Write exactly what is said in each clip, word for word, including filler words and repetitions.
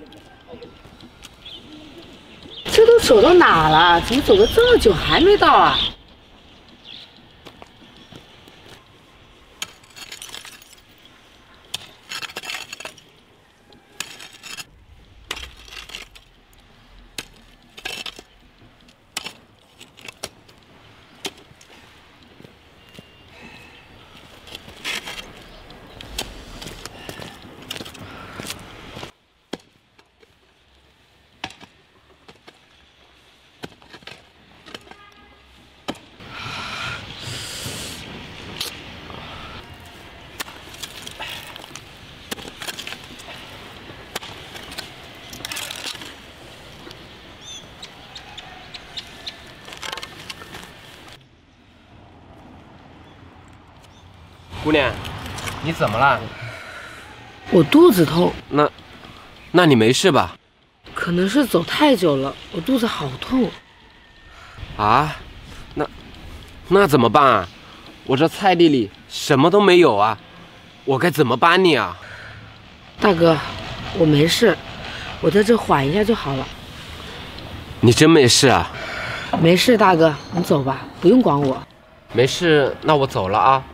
这都走到哪了？怎么走了这么久还没到啊？ 姑娘，你怎么了？ 我肚子痛。 那，那你没事吧？ 可能是走太久了，我肚子好痛。 啊？那，那怎么办啊？我这菜地里什么都没有啊，我该怎么帮你啊？ 大哥，我没事，我在这缓一下就好了。 你真没事啊？ 没事，大哥，你走吧，不用管我。 没事，那我走了啊。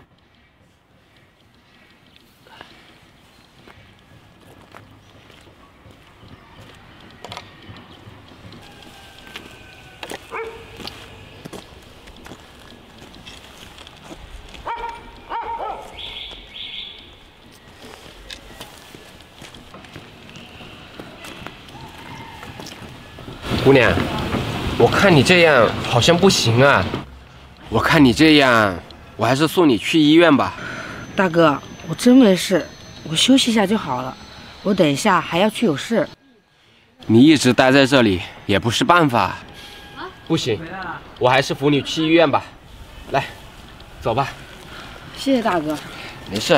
姑娘，我看你这样好像不行啊。我看你这样，我还是送你去医院吧。 大哥，我真没事，我休息一下就好了。我等一下还要去有事。 你一直待在这里也不是办法。不行，我还是扶你去医院吧。来，走吧。 谢谢大哥。 没事。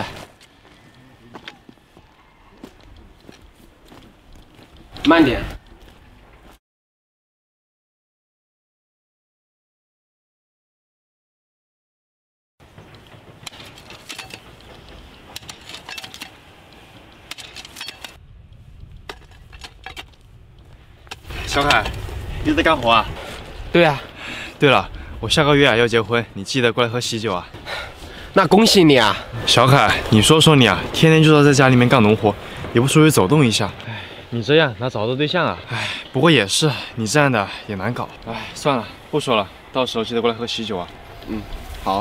慢点。 小凯，你在干活啊？ 对啊。 对了，我下个月啊要结婚，你记得过来喝喜酒啊。 那恭喜你啊！ 小凯，你说说你啊，天天就知道在家里面干农活，也不出去走动一下。哎，你这样哪找到对象啊？哎，不过也是，你这样的也难搞。哎，算了，不说了，到时候记得过来喝喜酒啊。 嗯，好。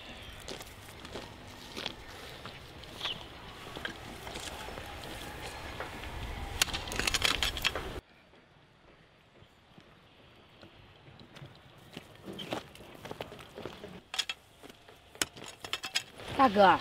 大哥，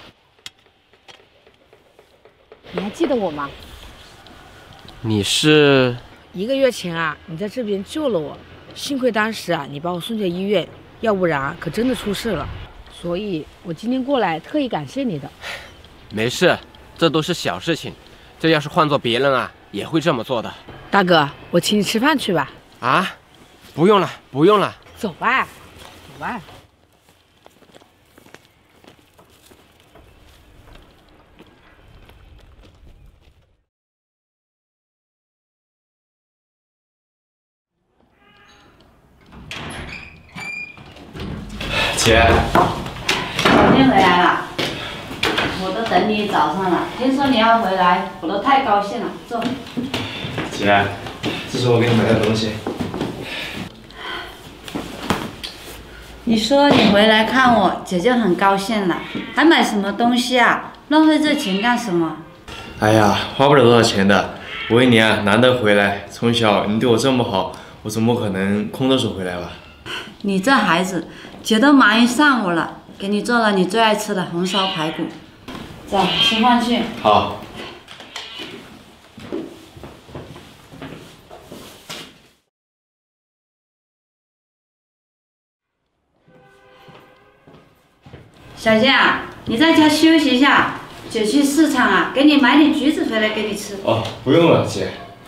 你还记得我吗？ 你是？ 一个月前啊，你在这边救了我，幸亏当时啊，你把我送进医院，要不然可真的出事了。所以我今天过来特意感谢你的。 没事，这都是小事情，这要是换做别人啊，也会这么做的。 大哥，我请你吃饭去吧。 啊？不用了，不用了。 走吧，走吧。 姐， 早点回来了，我都等你早上了。听说你要回来，我都太高兴了。坐。 姐，这是我给你买的东西。 你说你回来看我，姐就很高兴了。还买什么东西啊？浪费这钱干什么？ 哎呀，花不了多少钱的。我为你啊，难得回来，从小你对我这么好，我怎么可能空着手回来吧？ 你这孩子，姐都忙一上午了，给你做了你最爱吃的红烧排骨。走，吃饭去。 好。 小健啊，你在家休息一下，姐去市场啊，给你买点橘子回来给你吃。 哦，不用了，姐。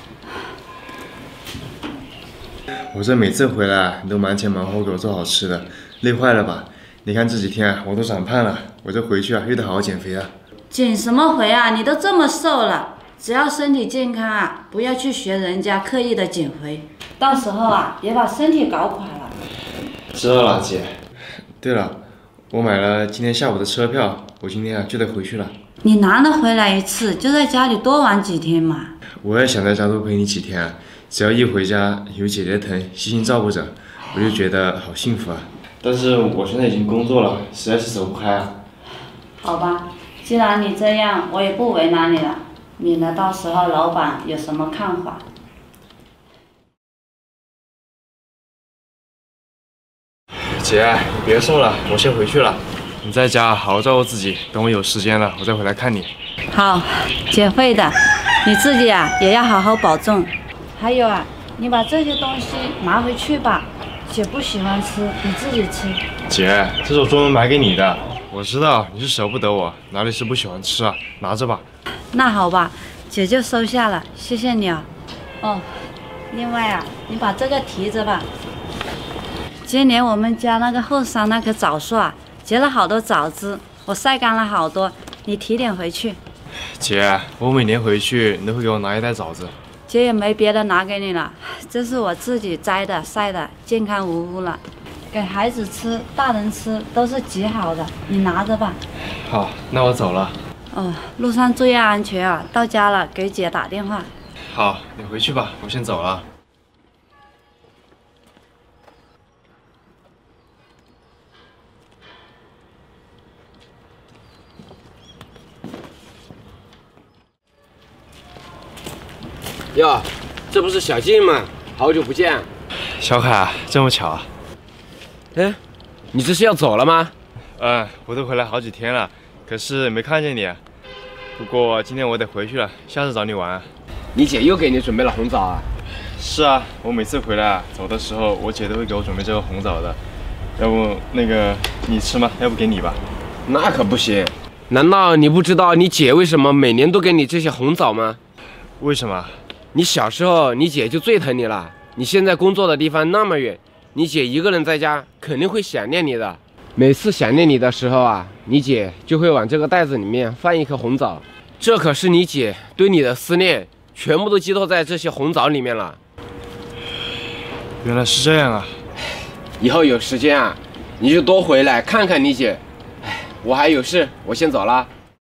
我这每次回来，你都忙前忙后给我做好吃的，累坏了吧？你看这几天啊，我都长胖了，我这回去啊，又得好好减肥啊。 减什么肥啊？你都这么瘦了， 只要身体健康啊，不要去学人家刻意的减肥，到时候啊，别把身体搞垮了。 知道了，姐。对了，我买了今天下午的车票，我今天啊就得回去了。 你难得回来一次，就在家里多玩几天嘛。 我也想在家多陪你几天啊，只要一回家有姐姐疼，细心照顾着，我就觉得好幸福啊。但是我现在已经工作了，实在是走不开啊。 好吧，既然你这样，我也不为难你了，免得到时候老板有什么看法。 姐，你别说了，我先回去了。你在家好好照顾自己，等我有时间了，我再回来看你。 好，姐会的，你自己啊也要好好保重。还有啊，你把这些东西拿回去吧，姐不喜欢吃，你自己吃。 姐，这是我专门买给你的。我知道你是舍不得我，哪里是不喜欢吃啊？拿着吧。 那好吧，姐就收下了，谢谢你啊。哦，另外啊，你把这个提着吧。今年我们家那个后山那棵枣树啊，结了好多枣子，我晒干了好多，你提点回去。 姐，我每年回去你都会给我拿一袋枣子。 姐也没别的拿给你了，这是我自己摘的晒的，健康无污了，给孩子吃、大人吃都是极好的，你拿着吧。 好，那我走了。 哦，路上注意安全啊，到家了给姐打电话。 好，你回去吧，我先走了。 哟，这不是小静吗？好久不见。 小凯，这么巧啊？ 哎，你这是要走了吗？ 嗯，我都回来好几天了，可是没看见你。不过今天我得回去了，下次找你玩。 你姐又给你准备了红枣啊？ 是啊，我每次回来走的时候，我姐都会给我准备这个红枣的。要不那个你吃吗？要不给你吧。 那可不行。难道你不知道你姐为什么每年都给你这些红枣吗？ 为什么？ 你小时候你姐就最疼你了，你现在工作的地方那么远，你姐一个人在家肯定会想念你的。每次想念你的时候啊，你姐就会往这个袋子里面放一颗红枣，这可是你姐对你的思念，全部都寄托在这些红枣里面了。 原来是这样啊！ 以后有时间啊，你就多回来看看你姐。哎，我还有事，我先走了。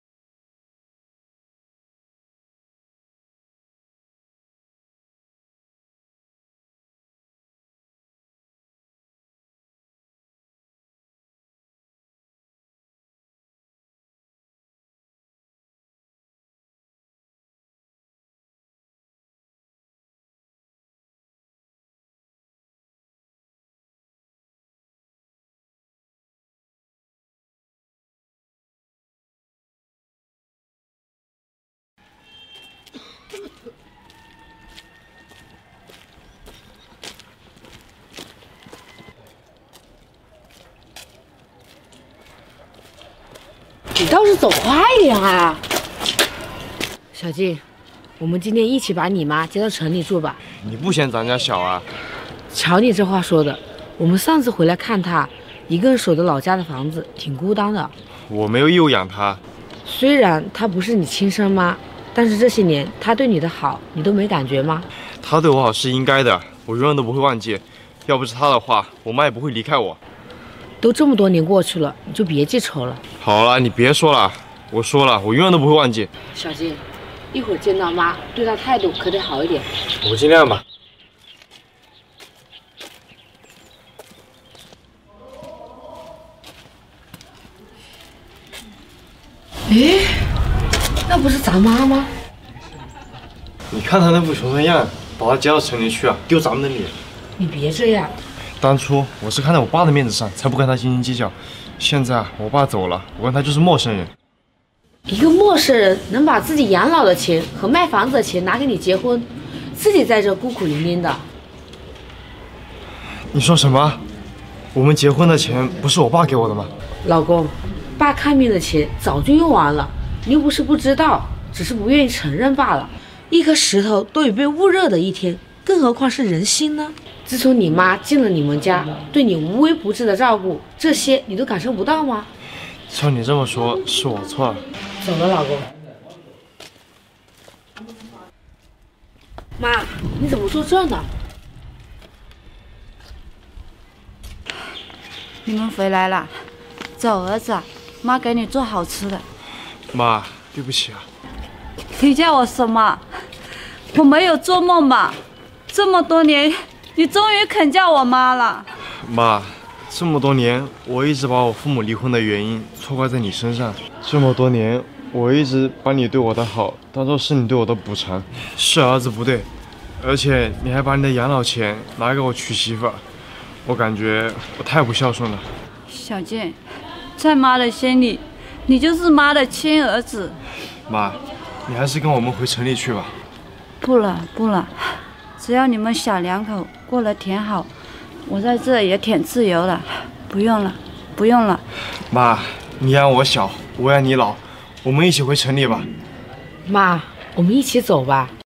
你倒是走快点啊！小静，我们今天一起把你妈接到城里住吧。 你不嫌咱家小啊？ 瞧你这话说的，我们上次回来看她，一个人守着老家的房子，挺孤单的。 我没有义务养她。 虽然她不是你亲生妈，但是这些年她对你的好，你都没感觉吗？ 她对我好是应该的，我永远都不会忘记。要不是她的话，我妈也不会离开我。 都这么多年过去了，你就别记仇了。 好了，你别说了，我说了，我永远都不会忘记。 小静，一会儿见到妈，对她态度可得好一点。 我尽量吧。 诶，那不是咱妈吗？ 你看她那副穷的样，把她接到城里去啊，丢咱们的脸。 你别这样。 当初我是看在我爸的面子上，才不跟他斤斤计较。现在我爸走了，我跟他就是陌生人。 一个陌生人能把自己养老的钱和卖房子的钱拿给你结婚，自己在这孤苦伶仃的。 你说什么？我们结婚的钱不是我爸给我的吗？ 老公，爸看病的钱早就用完了，你又不是不知道，只是不愿意承认罢了。一颗石头都有被捂热的一天，更何况是人心呢？自从你妈进了你们家，对你无微不至的照顾，这些你都感受不到吗？ 照你这么说，是我错了。 走了，老公。 妈，你怎么坐这呢？ 你们回来了，走，儿子，妈给你做好吃的。 妈，对不起啊。 你叫我什么？我没有做梦吧？这么多年，你终于肯叫我妈了。 妈，这么多年，我一直把我父母离婚的原因错怪在你身上。这么多年，我一直把你对我的好当做是你对我的补偿。是儿子不对，而且你还把你的养老钱拿给我娶媳妇儿，我感觉我太不孝顺了。 小健，在妈的心里，你就是妈的亲儿子。 妈，你还是跟我们回城里去吧。 不了不了，只要你们小两口过得挺好，我在这也挺自由了。不用了，不用了。 妈，你养我小，我养你老，我们一起回城里吧。 妈，我们一起走吧。